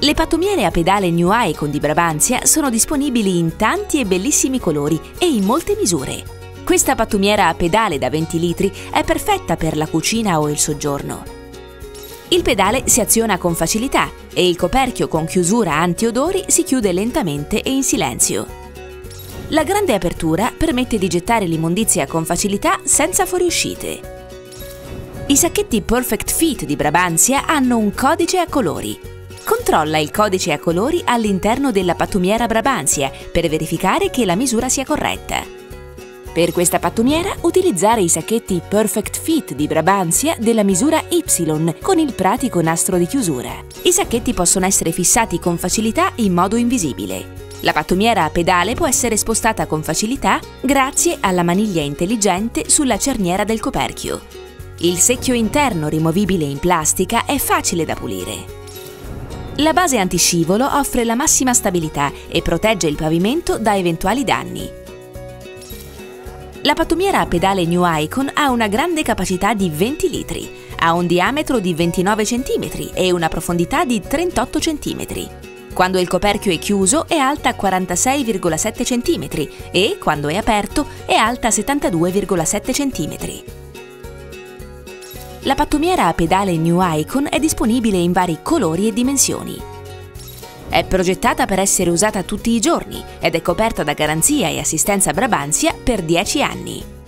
Le pattumiere a pedale New Icon di Brabantia sono disponibili in tanti e bellissimi colori e in molte misure. Questa pattumiera a pedale da 20 litri è perfetta per la cucina o il soggiorno. Il pedale si aziona con facilità e il coperchio con chiusura antiodori si chiude lentamente e in silenzio. La grande apertura permette di gettare l'immondizia con facilità senza fuoriuscite. I sacchetti Perfect Fit di Brabantia hanno un codice a colori. Controlla il codice a colori all'interno della pattumiera Brabantia per verificare che la misura sia corretta. Per questa pattumiera utilizzare i sacchetti Perfect Fit di Brabantia della misura Y con il pratico nastro di chiusura. I sacchetti possono essere fissati con facilità in modo invisibile. La pattumiera a pedale può essere spostata con facilità grazie alla maniglia intelligente sulla cerniera del coperchio. Il secchio interno rimovibile in plastica è facile da pulire. La base antiscivolo offre la massima stabilità e protegge il pavimento da eventuali danni. La pattumiera a pedale New Icon ha una grande capacità di 20 litri, ha un diametro di 29 cm e una profondità di 38 cm. Quando il coperchio è chiuso è alta 46,7 cm e, quando è aperto, è alta 72,7 cm. La pattumiera a pedale New Icon è disponibile in vari colori e dimensioni. È progettata per essere usata tutti i giorni ed è coperta da garanzia e assistenza Brabantia per 10 anni.